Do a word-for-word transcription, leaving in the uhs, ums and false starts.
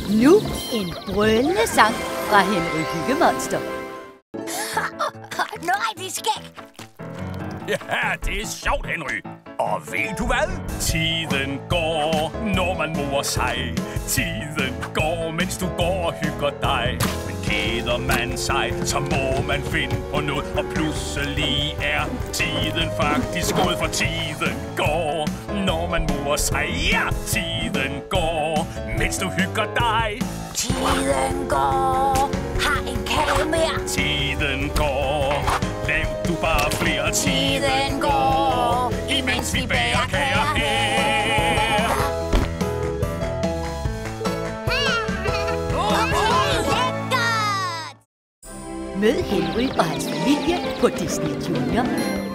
Nu en brølende sang fra Henry Hyggemonster. Nej, det skal. Ja, det er sjovt, Henry. Og ved du hvad? Tiden går, når man morer sig. Tiden går, mens du går og hygger dig. Men keder man sig, så må man finde på noget. Og pludselig er tiden faktisk gået, for tiden går, når man morer sig. Ja, tiden går, mens du hygger dig. Tiden går. Har en kage mere. Tiden går. Lav du bare flere. Tiden går, imens vi bager kager her. Mød Henry og hans familie på Disney Junior.